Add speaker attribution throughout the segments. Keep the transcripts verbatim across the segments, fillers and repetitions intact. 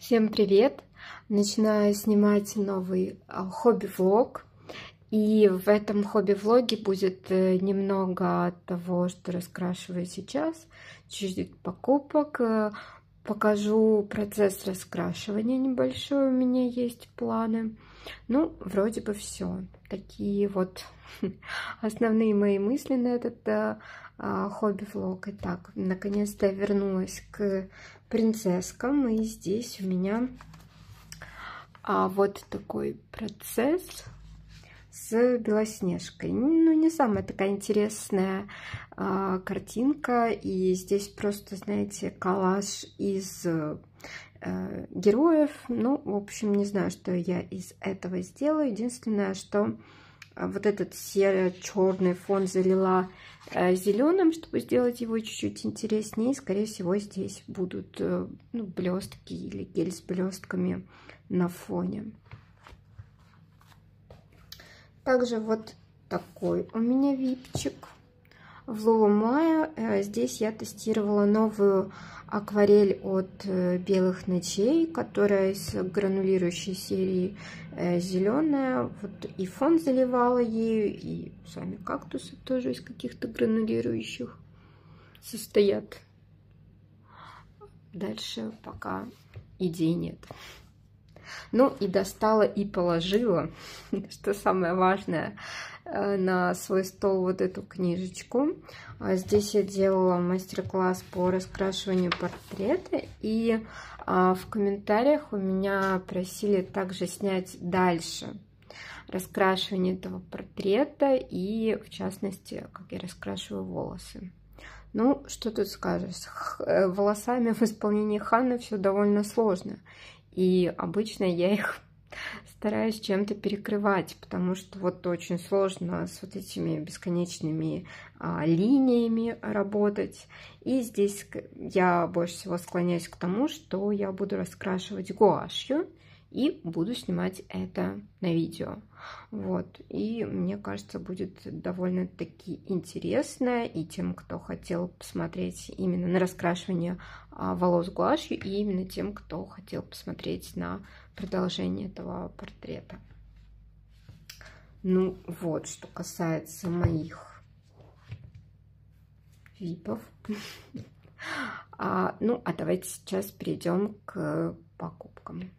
Speaker 1: Всем привет! Начинаю снимать новый хобби-влог. И в этом хобби-влоге будет немного того, что раскрашиваю сейчас, чуть-чуть покупок. Покажу процесс раскрашивания небольшой, у меня есть планы. Ну, вроде бы все. Такие вот основные мои мысли на этот хобби-влог. Итак, наконец-то я вернулась к принцесскам, и здесь у меня а, вот такой процесс с Белоснежкой. Ну, не самая такая интересная а, картинка, и здесь просто, знаете, коллаж из а, героев. Ну, в общем, не знаю, что я из этого сделаю. Единственное, что вот этот серо-черный фон залила зеленым, чтобы сделать его чуть-чуть интереснее. И, скорее всего, здесь будут ну, блестки или гель с блестками на фоне. Также вот такой у меня випчик. В Лулумае здесь я тестировала новую акварель от Белых ночей, которая из гранулирующей серии зеленая. Вот и фон заливала ею, и сами кактусы тоже из каких-то гранулирующих состоят. Дальше пока идей нет. Ну и достала и положила, что самое важное, на свой стол вот эту книжечку. Здесь я делала мастер-класс по раскрашиванию портрета, и в комментариях у меня просили также снять дальше раскрашивание этого портрета и, в частности, как я раскрашиваю волосы. Ну, что тут скажешь, с волосами в исполнении Ханны все довольно сложно. И обычно я их стараюсь чем-то перекрывать, потому что вот очень сложно с вот этими бесконечными а, линиями работать. И здесь я больше всего склоняюсь к тому, что я буду раскрашивать гуашью и буду снимать это на видео. Вот. И мне кажется, будет довольно-таки интересно и тем, кто хотел посмотреть именно на раскрашивание волос гуашью, и именно тем, кто хотел посмотреть на продолжение этого портрета. Ну вот, что касается моих випов. а, ну, а давайте сейчас перейдем к покупкам.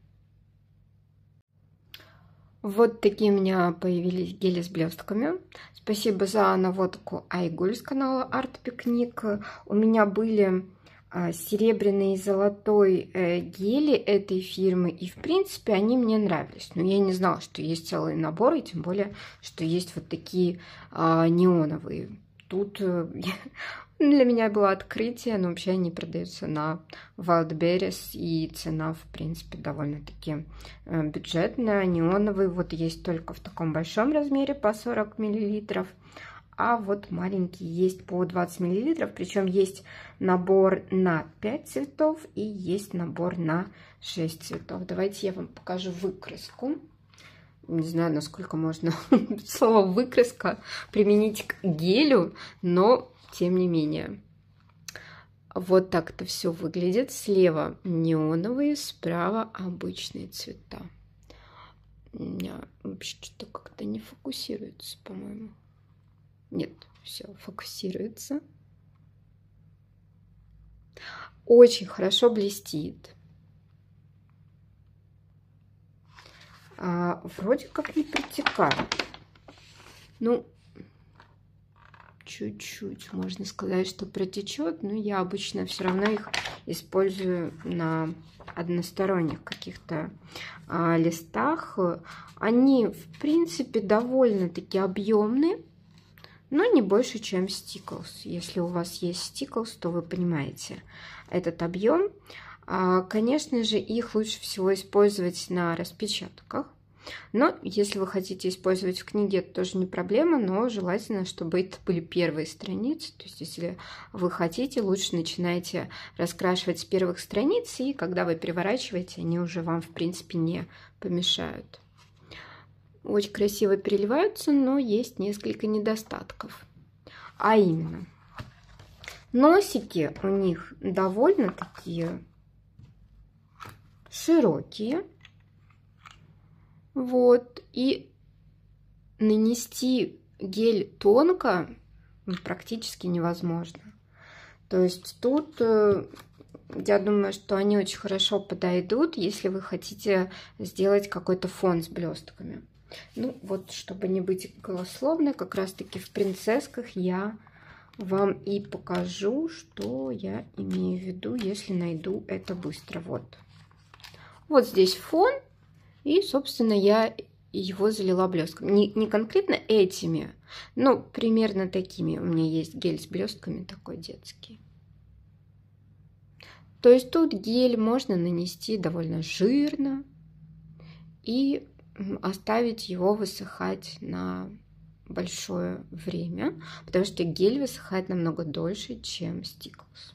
Speaker 1: Вот такие у меня появились гели с блестками. Спасибо за наводку Айгуль с канала Арт Пикник. У меня были серебряный и золотой гели этой фирмы, и в принципе они мне нравились. Но я не знала, что есть целый набор, и тем более, что есть вот такие неоновые. Тут для меня было открытие, но вообще они продаются на Wildberries, и цена, в принципе, довольно-таки бюджетная. Неоновый вот есть только в таком большом размере по сорок миллилитров, а вот маленький есть по двадцать миллилитров, причем есть набор на пять цветов и есть набор на шесть цветов. Давайте я вам покажу выкраску. Не знаю, насколько можно слово выкраска применить к гелю, но тем не менее. Вот так это все выглядит. Слева неоновые, справа обычные цвета. У меня вообще что-то как-то не фокусируется, по-моему. Нет, все фокусируется. Очень хорошо блестит. А, вроде как не протекает. Ну, чуть-чуть можно сказать, что протечет, но я обычно все равно их использую на односторонних каких-то а, листах. Они, в принципе, довольно-таки объемные, но не больше, чем Stickles. Если у вас есть Stickles, то вы понимаете этот объем. Конечно же, их лучше всего использовать на распечатках. Но если вы хотите использовать в книге, это тоже не проблема, но желательно, чтобы это были первые страницы. То есть, если вы хотите, лучше начинайте раскрашивать с первых страниц, и когда вы переворачиваете, они уже вам, в принципе, не помешают. Очень красиво переливаются, но есть несколько недостатков. А именно, носики у них довольно такие широкие. Вот. И нанести гель тонко практически невозможно. То есть тут я думаю, что они очень хорошо подойдут, если вы хотите сделать какой-то фон с блестками. Ну вот, чтобы не быть голословной, как раз таки в принцессках я вам и покажу, что я имею в виду, если найду это быстро. Вот. Вот здесь фон, и, собственно, я его залила блестками. Не, не конкретно этими, но примерно такими. У меня есть гель с блестками такой детский. То есть тут гель можно нанести довольно жирно и оставить его высыхать на большое время, потому что гель высыхает намного дольше, чем Stikols.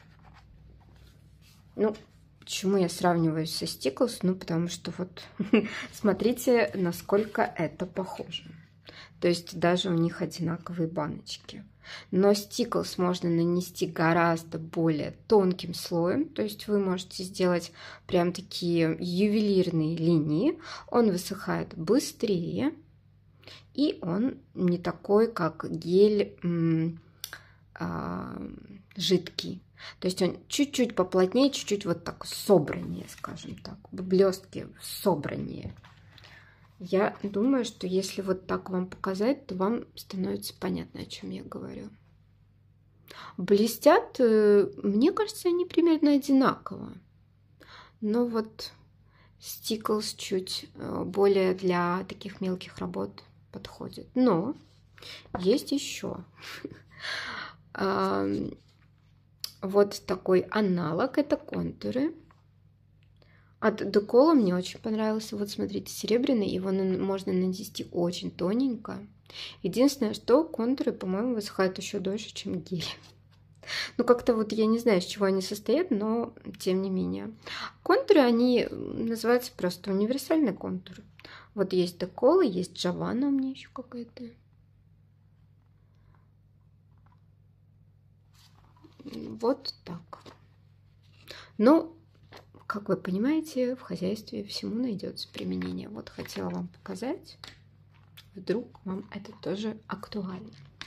Speaker 1: Ну, почему я сравниваю со Stikols? Ну, потому что вот смотрите, насколько это похоже. То есть даже у них одинаковые баночки. Но Stikols можно нанести гораздо более тонким слоем. То есть вы можете сделать прям такие ювелирные линии. Он высыхает быстрее. И он не такой, как гель м, а, жидкий. То есть он чуть-чуть поплотнее, чуть-чуть вот так собраннее, скажем так. Блестки собраннее. Я думаю, что если вот так вам показать, то вам становится понятно, о чем я говорю. Блестят, мне кажется, они примерно одинаково. Но вот Stikols чуть более для таких мелких работ подходит. Но есть еще вот такой аналог, это контуры. От Decol мне очень понравился. Вот смотрите, серебряный, его можно нанести очень тоненько. Единственное, что контуры, по-моему, высыхают еще дольше, чем гель. Ну, как-то вот я не знаю, из чего они состоят, но тем не менее. Контуры, они называются просто универсальные контуры. Вот есть Decol, есть Giovanna у меня еще какая-то. Вот так. Ну, как вы понимаете, в хозяйстве всему найдется применение. Вот хотела вам показать. Вдруг вам это тоже актуально.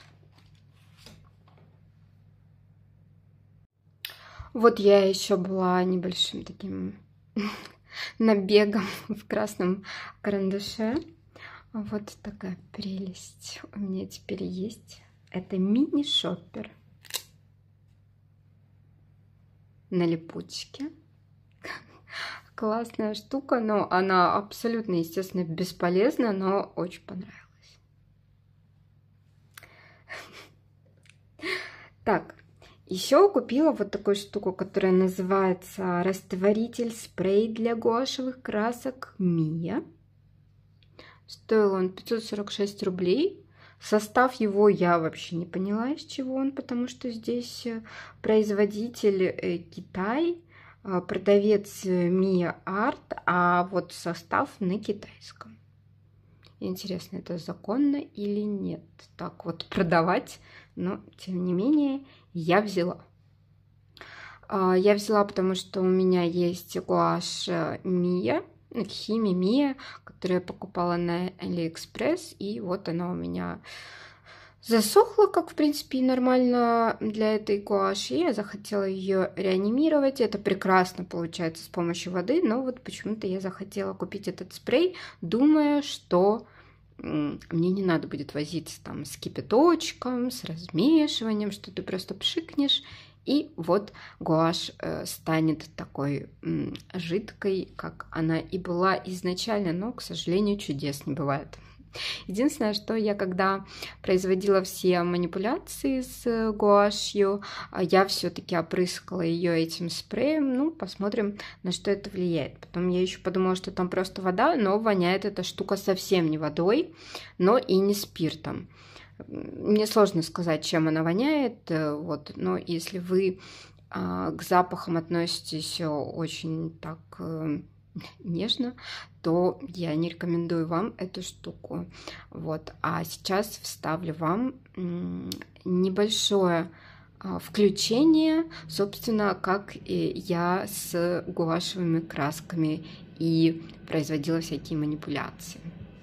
Speaker 1: Вот я еще была небольшим таким набегом в красном карандаше. Вот такая прелесть у меня теперь есть. Это мини-шоппер на липучке. Классная штука, но она абсолютно, естественно, бесполезна, но очень понравилась. Так, еще купила вот такую штуку, которая называется растворитель спрей для гуашевых красок Мия. Стоил он пятьсот сорок шесть рублей. Состав его я вообще не поняла, из чего он, потому что здесь производитель Китай, продавец Mia Art, а вот состав на китайском. Интересно, это законно или нет? Так вот продавать, но тем не менее я взяла. Я взяла, потому что у меня есть гуашь Mia, Хими Mia, которую я покупала на AliExpress, и вот она у меня засохла, как в принципе и нормально для этой гуаши. Я захотела ее реанимировать. Это прекрасно получается с помощью воды, но вот почему-то я захотела купить этот спрей, думая, что мне не надо будет возиться там с кипяточком, с размешиванием, что ты просто пшикнешь, и вот гуашь э, станет такой м, жидкой, как она и была изначально, но, к сожалению, чудес не бывает. Единственное, что я когда производила все манипуляции с гуашью, я все-таки опрыскала ее этим спреем. Ну, посмотрим, на что это влияет. Потом я еще подумала, что там просто вода, но воняет эта штука совсем не водой, но и не спиртом. Мне сложно сказать, чем она воняет, вот, но если вы а, к запахам относитесь очень так а, нежно, то я не рекомендую вам эту штуку. Вот. А сейчас вставлю вам небольшое включение, собственно, как и я с гуашевыми красками и производила всякие манипуляции.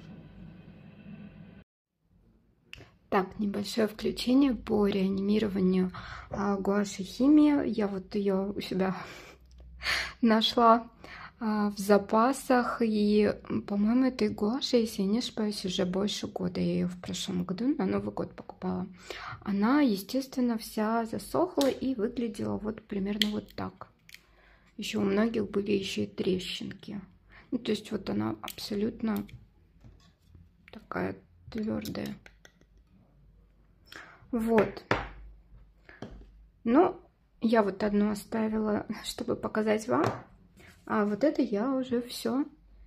Speaker 1: Так, небольшое включение по реанимированию гуаши химии. Я вот ее у себя нашла в запасах, и, по-моему, этой гуаши, если я не ошибаюсь, уже больше года. Я ее в прошлом году на Новый год покупала. Она, естественно, вся засохла и выглядела вот примерно вот так. Еще у многих были еще и трещинки. Ну, то есть вот она абсолютно такая твердая. Вот. Ну, я вот одну оставила, чтобы показать вам. А вот это я уже все,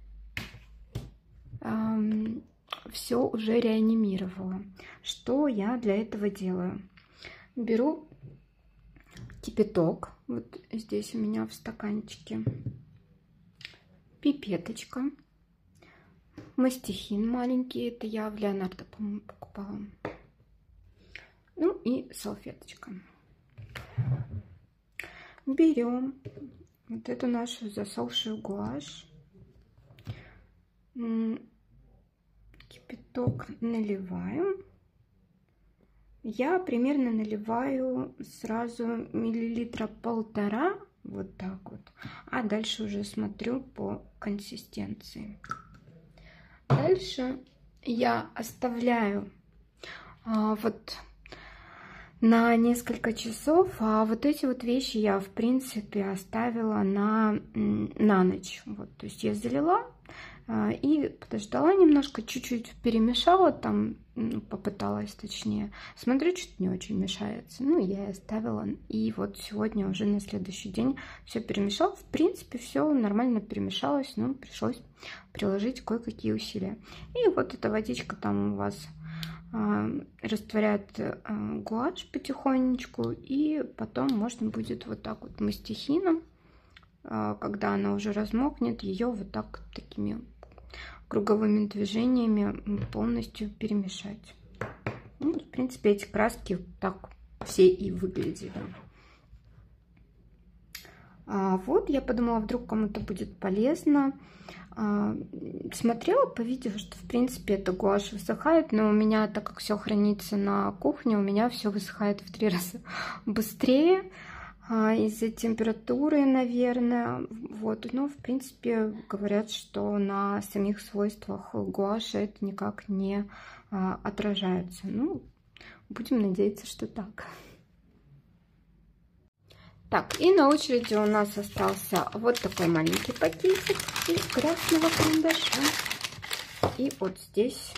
Speaker 1: эм, все уже реанимировала. Что я для этого делаю? Беру кипяток, вот здесь у меня в стаканчике, пипеточка, мастихин маленький, это я в Леонардо, по-моему, покупала. Ну и салфеточка. Берем вот эту нашу засохшую гуашь, кипяток наливаем. Я примерно наливаю сразу миллилитра полтора, вот так вот, а дальше уже смотрю по консистенции. Дальше я оставляю а, вот на несколько часов, а вот эти вот вещи я, в принципе, оставила на, на ночь. Вот, то есть я залила а, и подождала немножко, чуть-чуть перемешала, там, ну, попыталась, точнее. Смотрю, что-то не очень мешается. Ну, я и оставила. И вот сегодня уже на следующий день все перемешала. В принципе, все нормально перемешалось, но пришлось приложить кое-какие усилия. И вот эта водичка там у вас растворяет гуашь потихонечку, и потом можно будет вот так вот мастихином, когда она уже размокнет, ее вот так такими круговыми движениями полностью перемешать. Ну, в принципе, эти краски так все и выглядели. А вот я подумала, вдруг кому-то будет полезно. Смотрела по видео, что в принципе эта гуашь высыхает, но у меня, так как все хранится на кухне, у меня все высыхает в три раза быстрее из-за температуры, наверное. Вот, но в принципе говорят, что на самих свойствах гуаши это никак не отражается. Ну, будем надеяться, что так. Так, и на очереди у нас остался вот такой маленький пакетик из красного карандаша. И вот здесь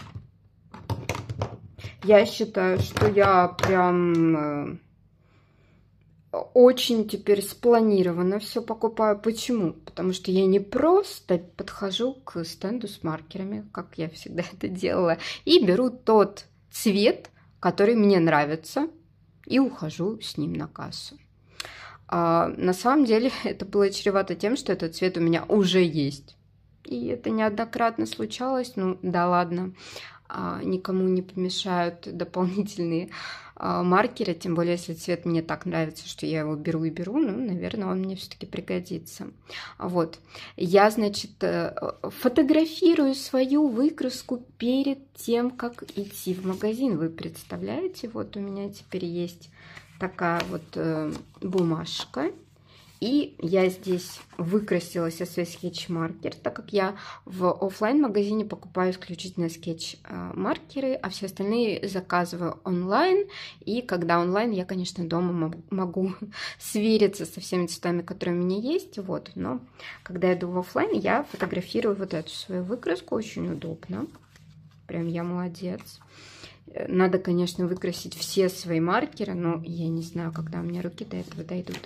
Speaker 1: я считаю, что я прям очень теперь спланированно все покупаю. Почему? Потому что я не просто подхожу к стенду с маркерами, как я всегда это делала, и беру тот цвет, который мне нравится, и ухожу с ним на кассу. А на самом деле это было чревато тем, что этот цвет у меня уже есть. И это неоднократно случалось. Ну да ладно, а, никому не помешают дополнительные а, маркеры. Тем более, если цвет мне так нравится, что я его беру и беру. Ну, наверное, он мне все-таки пригодится. Вот. Я, значит, фотографирую свою выкраску перед тем, как идти в магазин. Вы представляете? Вот у меня теперь есть такая вот э, бумажка, и я здесь выкрасила себе свой скетч-маркер, так как я в офлайн-магазине покупаю исключительно скетч-маркеры, а все остальные заказываю онлайн, и когда онлайн, я, конечно, дома могу свериться со всеми цветами, которые у меня есть, вот, но когда я иду в офлайн, я фотографирую вот эту свою выкраску, очень удобно, прям я молодец. Надо, конечно, выкрасить все свои маркеры, но я не знаю, когда у меня руки до этого дойдут.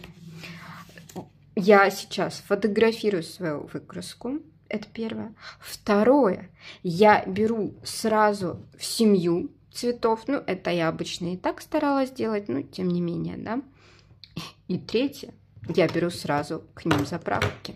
Speaker 1: Я сейчас фотографирую свою выкраску. Это первое. Второе. Я беру сразу в семью цветов. Ну, это я обычно и так старалась делать, но тем не менее, да. И третье. Я беру сразу к ним заправки.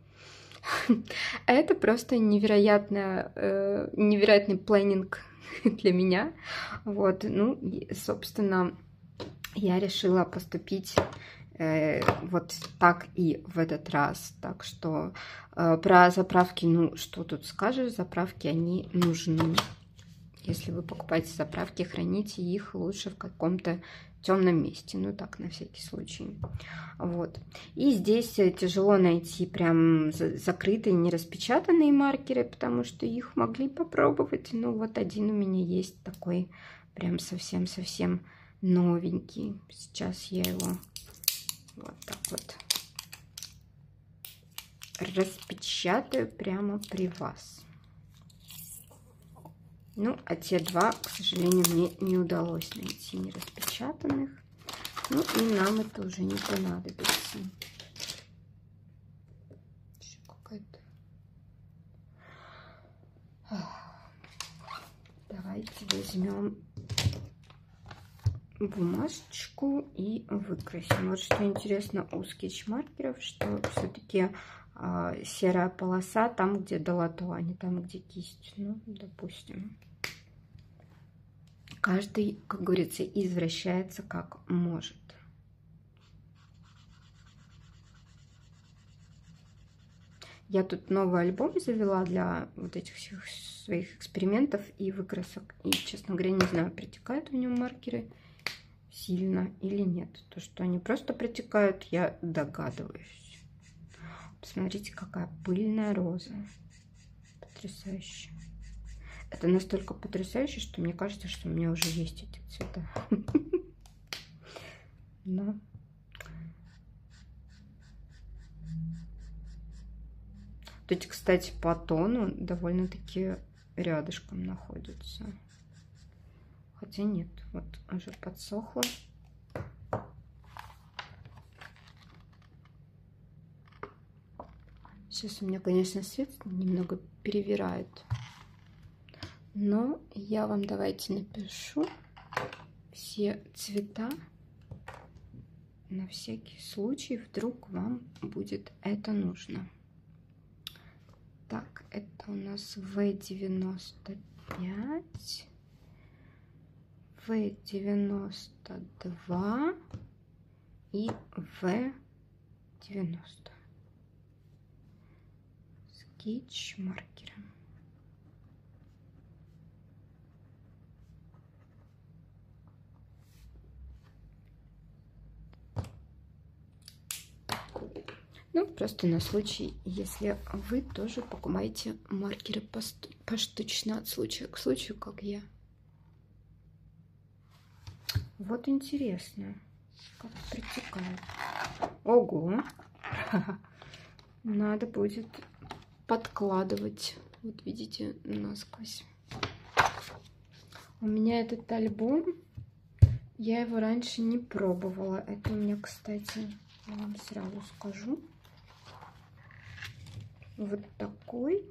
Speaker 1: Это просто невероятно, э, невероятный планинг для меня. Вот, ну, и, собственно, я решила поступить э, вот так и в этот раз. Так что э, про заправки, ну, что тут скажешь, заправки, они нужны. Если вы покупаете заправки, храните их лучше в каком-то темном месте. Ну, так, на всякий случай. Вот. И здесь тяжело найти прям закрытые, не распечатанные маркеры, потому что их могли попробовать. Ну, вот один у меня есть такой прям совсем-совсем новенький. Сейчас я его вот так вот распечатаю прямо при вас. Ну, а те два, к сожалению, мне не удалось найти не распечатанных. Ну, и нам это уже не понадобится. Еще какая-то. Давайте возьмем бумажечку и выкрасим. Вот что интересно у скетч-маркеров, что все-таки э, серая полоса там, где долото, а не там, где кисть. Ну, допустим. Каждый, как говорится, извращается как может. Я тут новый альбом завела для вот этих всех своих экспериментов и выкрасок. И, честно говоря, не знаю, протекают в нем маркеры сильно или нет. То, что они просто протекают, я догадываюсь. Посмотрите, какая пыльная роза. Потрясающе. Это настолько потрясающе, что мне кажется, что у меня уже есть эти цвета. Но... Эти, кстати, по тону довольно-таки рядышком находятся. Хотя нет, вот уже подсохло. Сейчас у меня, конечно, свет немного перевирает. Но я вам давайте напишу все цвета на всякий случай, вдруг вам будет это нужно. Так, это у нас вэ девяносто пять, вэ девяносто два и вэ девяносто. Скетч маркером. Ну, просто на случай, если вы тоже покупаете маркеры поштучно от случая к случаю, как я. Вот интересно, как протекает. Ого! Надо будет подкладывать. Вот видите, насквозь. У меня этот альбом, я его раньше не пробовала. Это у меня, кстати, я вам сразу скажу. Вот такой.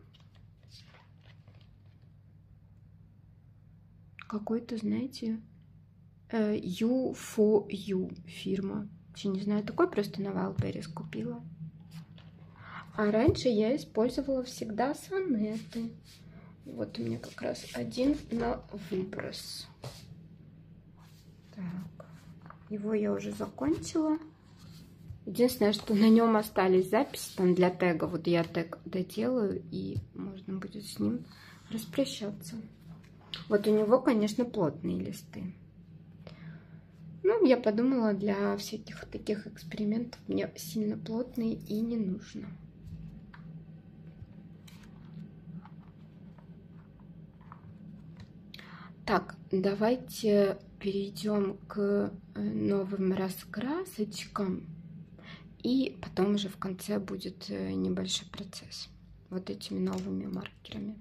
Speaker 1: Какой-то, знаете, ю фор ю фирма. Я не знаю, такой просто на Wildberries купила. А раньше я использовала всегда сонеты. Вот у меня как раз один на выброс. Так, его я уже закончила. Единственное, что на нем остались записи там для тега. Вот я тег доделаю, и можно будет с ним распрощаться. Вот у него, конечно, плотные листы. Ну, я подумала, для всяких таких экспериментов мне сильно плотные и не нужно. Так, давайте перейдем к новым раскрасочкам. И потом уже в конце будет небольшой процесс вот этими новыми маркерами.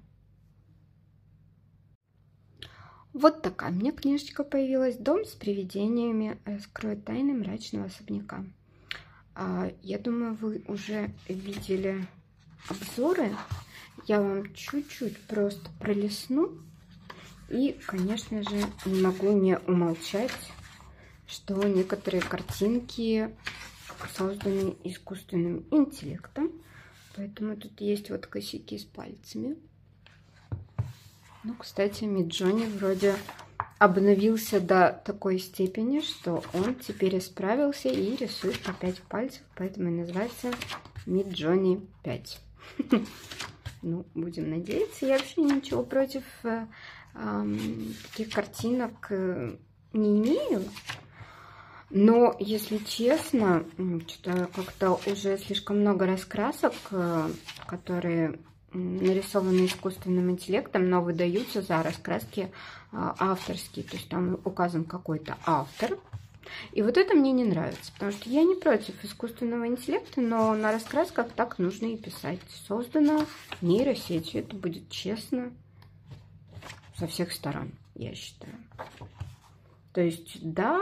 Speaker 1: Вот такая у меня книжечка появилась. «Дом с привидениями. Раскроет тайны мрачного особняка». Я думаю, вы уже видели обзоры. Я вам чуть-чуть просто пролистну. И, конечно же, не могу не умолчать, что некоторые картинки созданы искусственным интеллектом. Поэтому тут есть вот косяки с пальцами. Ну, кстати, Midjourney вроде обновился до такой степени, что он теперь исправился и рисует по пять пальцев, поэтому и называется Midjourney пять. Ну, будем надеяться. Я вообще ничего против э, э, таких картинок э, не имею. Но, если честно, что-то как-то уже слишком много раскрасок, э, которые нарисованы искусственным интеллектом, но выдаются за раскраски э, авторские. То есть там указан какой-то автор. И вот это мне не нравится, потому что я не против искусственного интеллекта, но на раскрасках так нужно и писать. Создано нейросетью, это будет честно со всех сторон, я считаю. То есть, да,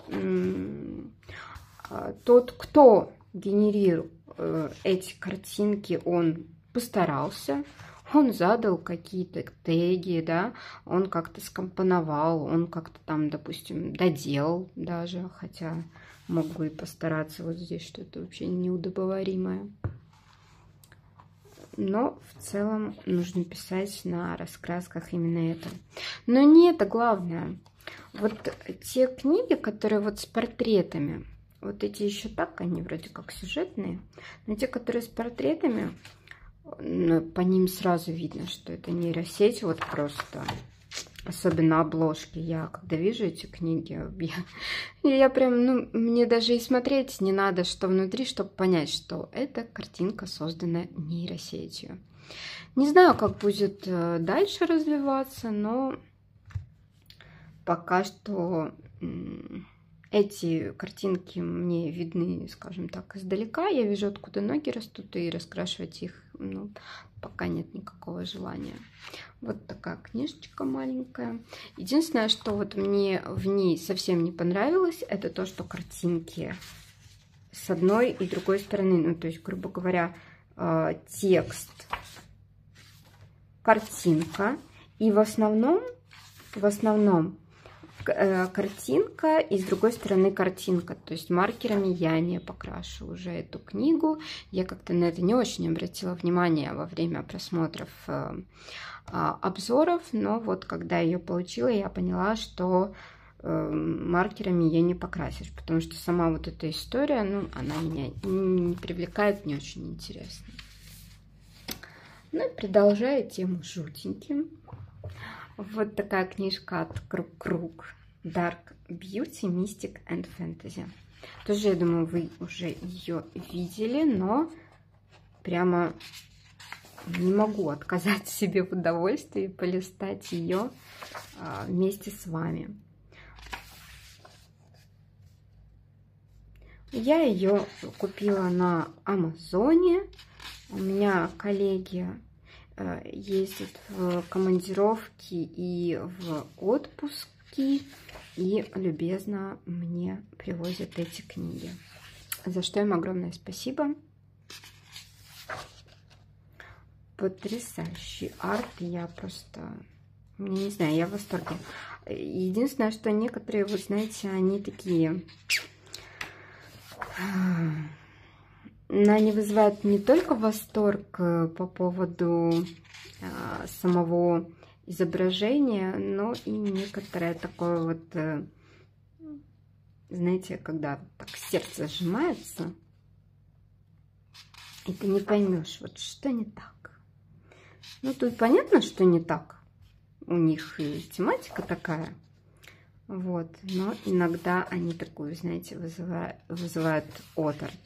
Speaker 1: тот, кто генерировал эти картинки, он постарался. Он задал какие-то теги, да, он как-то скомпоновал, он как-то там, допустим, доделал даже, хотя мог бы и постараться, вот здесь что-то вообще неудобоваримое. Но в целом нужно писать на раскрасках именно это. Но не это главное. Вот те книги, которые вот с портретами, вот эти еще так, они вроде как сюжетные, но те, которые с портретами, по ним сразу видно, что это нейросеть, вот просто. Особенно обложки. Я, когда вижу эти книги, я, я прям, ну, мне даже и смотреть не надо, что внутри, чтобы понять, что эта картинка создана нейросетью. Не знаю, как будет дальше развиваться, но пока что эти картинки мне видны, скажем так, издалека. Я вижу, откуда ноги растут, и раскрашивать их, ну, пока нет никакого желания. Вот такая книжечка маленькая. Единственное, что вот мне в ней совсем не понравилось, это то, что картинки с одной и другой стороны. Ну, то есть, грубо говоря, текст, картинка. И в основном, в основном, картинка и с другой стороны картинка. То есть маркерами я не покрашу уже эту книгу. Я как-то на это не очень обратила внимание во время просмотров э, обзоров, но вот когда ее получила, я поняла, что э, маркерами я не покрасишь, потому что сама вот эта история, ну, она меня не привлекает, не очень интересно. Ну и продолжая тему жутеньким. Вот такая книжка от Круг-Круг. Dark Beauty, Mystic and Fantasy. Тоже, я думаю, вы уже ее видели, но прямо не могу отказать себе в удовольствии полистать ее вместе с вами. Я ее купила на Амазоне. У меня коллеги ездят в командировки и в отпуски и любезно мне привозят эти книги, за что им огромное спасибо. Потрясающий арт, я просто, не знаю, я в восторге. Единственное, что некоторые, вы знаете, они такие, они вызывают не только восторг по поводу самого изображения, но и некоторое такое вот, знаете, когда так сердце сжимается, и ты не поймешь, вот что не так. Ну, тут понятно, что не так. У них и тематика такая. Вот. Но иногда они такую, знаете, вызывают, вызывают оторопь.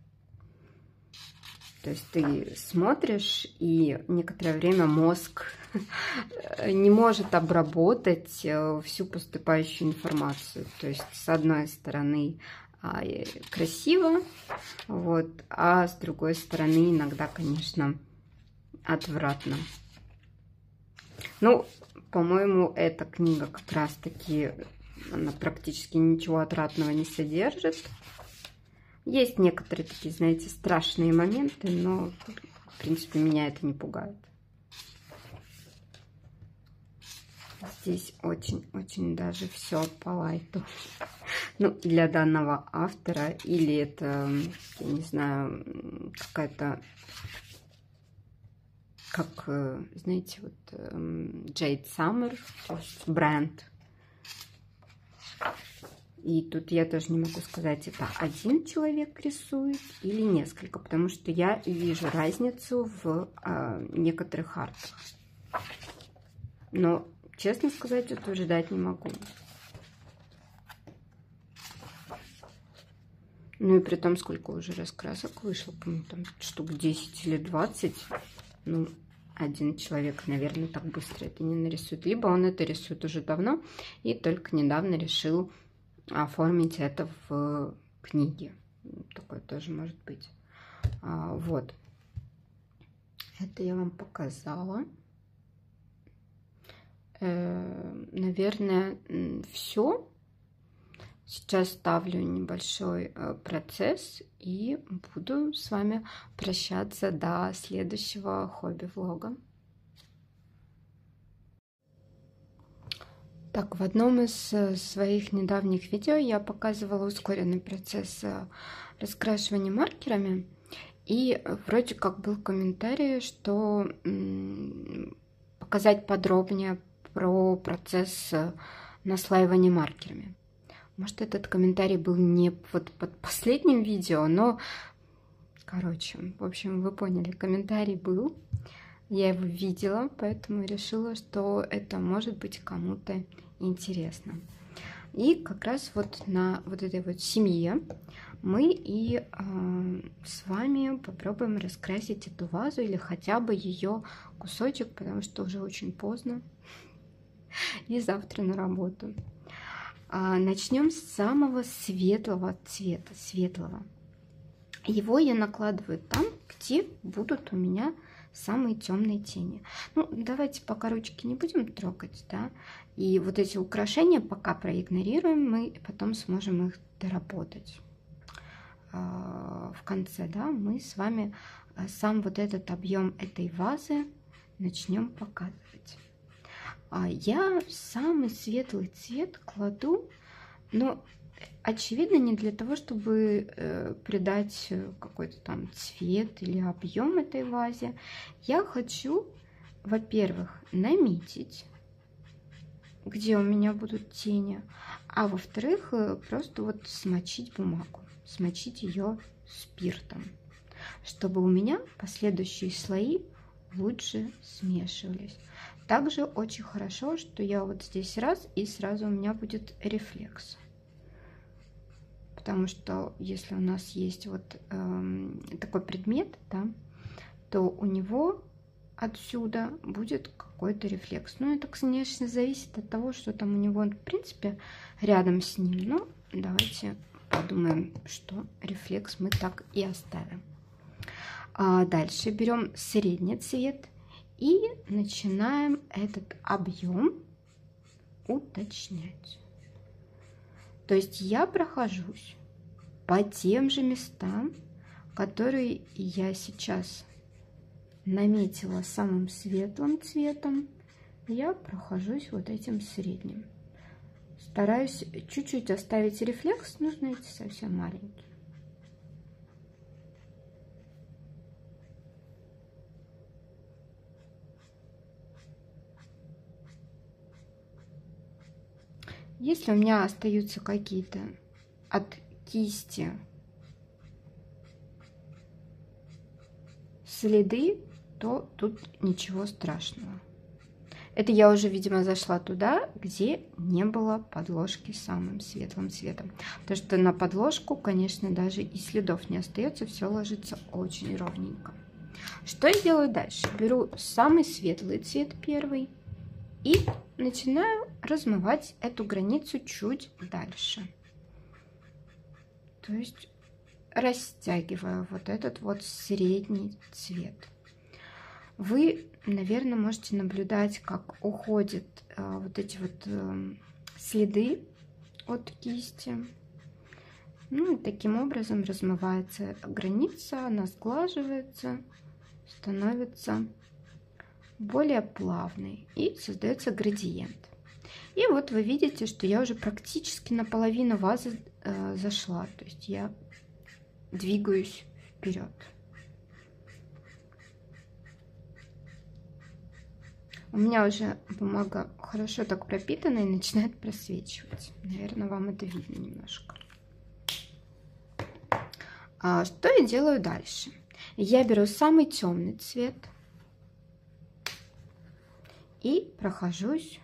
Speaker 1: То есть ты смотришь, и некоторое время мозг не может обработать всю поступающую информацию. То есть, с одной стороны, красиво, вот, а с другой стороны, иногда, конечно, отвратно. Ну, по-моему, эта книга как раз-таки, она практически ничего отвратного не содержит. Есть некоторые такие, знаете, страшные моменты, но, в принципе, меня это не пугает. Здесь очень-очень даже все по лайту. Ну, для данного автора, или это, я не знаю, какая-то, как, знаете, вот Jade Summer, то есть бренд. И тут я тоже не могу сказать, это один человек рисует или несколько, потому что я вижу разницу в э, некоторых артах. Но, честно сказать, утверждать не могу. Ну и при том, сколько уже раскрасок вышло, по-моему, там штук десять или двадцать. Ну, один человек, наверное, так быстро это не нарисует. Либо он это рисует уже давно и только недавно решил оформить это в книге. Такое тоже может быть. А, вот. Это я вам показала. Э, наверное, все. Сейчас ставлю небольшой процесс и буду с вами прощаться до следующего хобби-влога. Так, в одном из своих недавних видео я показывала ускоренный процесс раскрашивания маркерами. И вроде как был комментарий, что показать подробнее про процесс наслаивания маркерами. Может, этот комментарий был не вот под последним видео, но, короче, в общем, вы поняли, комментарий был. Я его видела, поэтому решила, что это может быть кому-то интересно. И как раз вот на вот этой вот семье мы и э, с вами попробуем раскрасить эту вазу или хотя бы ее кусочек, потому что уже очень поздно и завтра на работу. Начнем с самого светлого цвета, светлого. Его я накладываю там, где будут у меня самые темные тени. Ну, давайте пока ручки не будем трогать, да, и вот эти украшения пока проигнорируем, мы потом сможем их доработать. В конце, да, мы с вами сам вот этот объем этой вазы начнем показывать. Я самый светлый цвет кладу, но очевидно не для того, чтобы э, придать какой-то там цвет или объем этой вазе. Я хочу, во-первых, наметить, где у меня будут тени, а во-вторых, просто вот смочить бумагу, смочить ее спиртом, чтобы у меня последующие слои лучше смешивались. Также очень хорошо, что я вот здесь раз, и сразу у меня будет рефлекс. Потому что если у нас есть вот э, такой предмет, да, то у него отсюда будет какой-то рефлекс. Ну, это, конечно, зависит от того, что там у него, в принципе, рядом с ним. Но давайте подумаем, что рефлекс мы так и оставим. А дальше берем средний цвет и начинаем этот объем уточнять. То есть я прохожусь по тем же местам, которые я сейчас наметила самым светлым цветом. Я прохожусь вот этим средним. Стараюсь чуть-чуть оставить рефлекс, нужно идти совсем маленький. Если у меня остаются какие-то от кисти следы, то тут ничего страшного. Это я уже, видимо, зашла туда, где не было подложки самым светлым цветом. Потому что на подложку, конечно, даже и следов не остается, все ложится очень ровненько. Что я делаю дальше? Беру самый светлый цвет первый и начинаю размывать эту границу чуть дальше. То есть растягиваю вот этот вот средний цвет. Вы, наверное, можете наблюдать, как уходят э, вот эти вот э, следы от кисти. Ну и таким образом размывается граница, она сглаживается, становится более плавной и создается градиент. И вот вы видите, что я уже практически наполовину вазы э, зашла, то есть я двигаюсь вперед. У меня уже бумага хорошо так пропитана и начинает просвечивать. Наверное, вам это видно немножко. А что я делаю дальше? Я беру самый темный цвет и прохожусь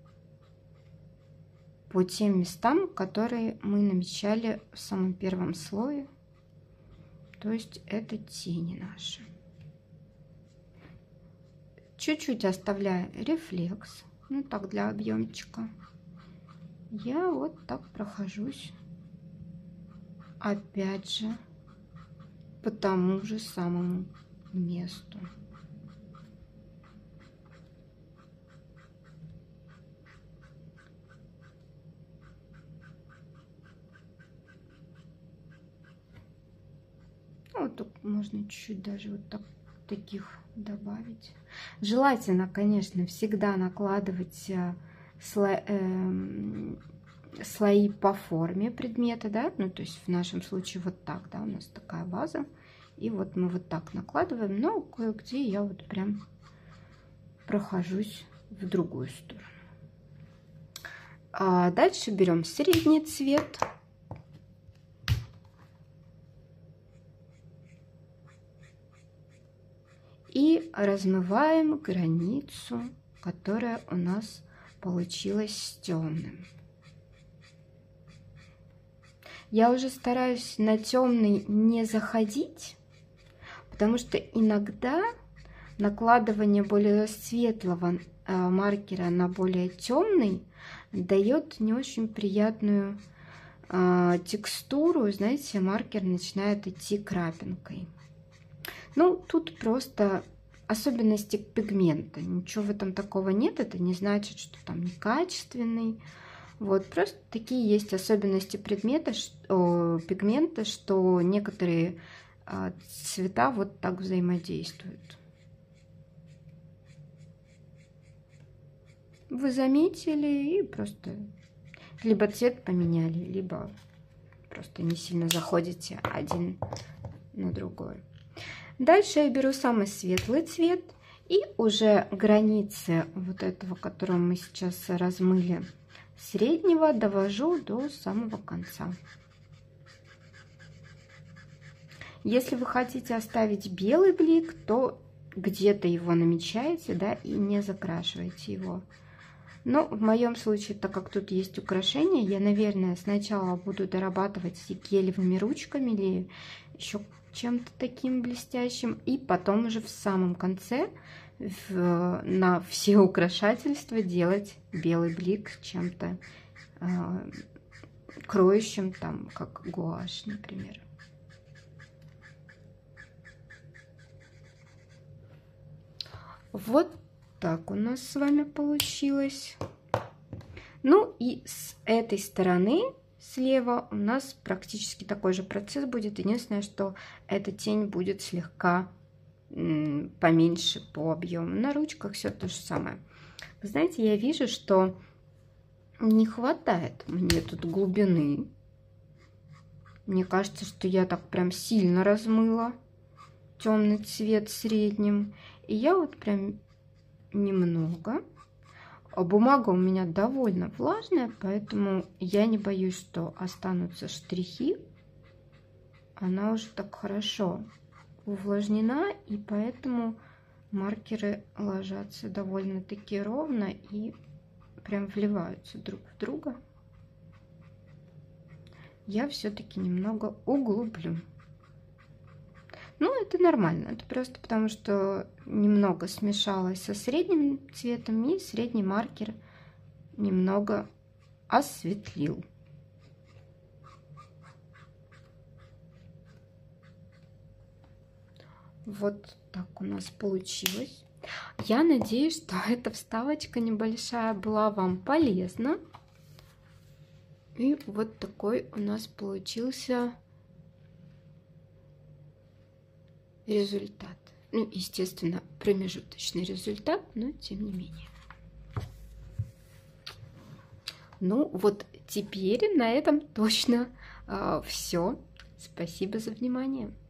Speaker 1: по тем местам, которые мы намечали в самом первом слое. То есть это тени наши. Чуть-чуть оставляя рефлекс, ну так для объемчика. Я вот так прохожусь. Опять же, по тому же самому месту. Вот тут можно чуть-чуть даже вот так, таких добавить. Желательно, конечно, всегда накладывать сло, э, слои по форме предмета, да, ну то есть в нашем случае вот так, да, у нас такая база, и вот мы вот так накладываем, но кое-где я вот прям прохожусь в другую сторону. А дальше берем средний цвет. И размываем границу, которая у нас получилась с темным. Я уже стараюсь на темный не заходить, потому что иногда накладывание более светлого э, маркера на более темный дает не очень приятную э, текстуру. Знаете, маркер начинает идти крапинкой. Ну, тут просто особенности пигмента. Ничего в этом такого нет. Это не значит, что там некачественный. Вот, просто такие есть особенности предмета, что, пигмента, что некоторые а, цвета вот так взаимодействуют. Вы заметили и просто либо цвет поменяли, либо просто не сильно заходите один на другой. Дальше я беру самый светлый цвет и уже границы вот этого, которого мы сейчас размыли, среднего, довожу до самого конца. Если вы хотите оставить белый блик, то где-то его намечаете, да, и не закрашиваете его. Но в моем случае, так как тут есть украшения, я, наверное, сначала буду дорабатывать гелевыми ручками или еще чем-то таким блестящим, и потом уже в самом конце в, на все украшательства делать белый блик чем-то э, кроющим, там, как гуашь, например. Вот так у нас с вами получилось. Ну и с этой стороны слева у нас практически такой же процесс будет. Единственное, что эта тень будет слегка поменьше по объему. На ручках все то же самое. Вы знаете, я вижу, что не хватает мне тут глубины. Мне кажется, что я так прям сильно размыла темный цвет средним. И я вот прям немного. Бумага у меня довольно влажная, поэтому я не боюсь, что останутся штрихи. Она уже так хорошо увлажнена, и поэтому маркеры ложатся довольно-таки ровно и прям вливаются друг в друга. Я все-таки немного углублю. Ну, это нормально. Это просто потому, что немного смешалось со средним цветом, и средний маркер немного осветлил. Вот так у нас получилось. Я надеюсь, что эта вставочка небольшая была вам полезна. И вот такой у нас получился результат. Ну, естественно, промежуточный результат, но тем не менее. Ну, вот теперь на этом точно э, все. Спасибо за внимание.